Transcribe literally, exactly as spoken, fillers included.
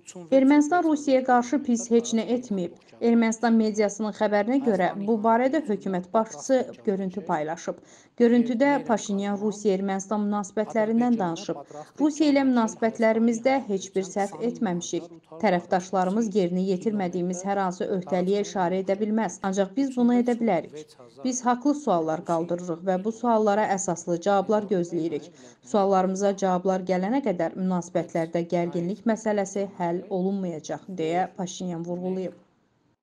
Ermənistan Rusiyaya qarşı pis heç nə etməyib. Ermənistan mediasının xəbərinə görə bu barədə hökumət başçısı görüntü paylaşıb. Görüntüdə Paşinyan Rusiya-Ermənistan münasibətlərindən danışıb. Rusiya ilə münasibətlərimizdə heç bir səhv etməmişik. Tərəfdaşlarımız yerinə yetirmədiyimiz hər hansı öhdəliyə işarə edə bilməz. Ancaq biz bunu edə bilərik. Biz haqlı suallar qaldırırıq və bu suallara əsaslı cavablar gözləyirik. Suallarımıza cavablar gələnə qədər münasibətlərdə gərginlik məsələsi həll olunmayacaq, deyə Paşinyan vurğulayıb.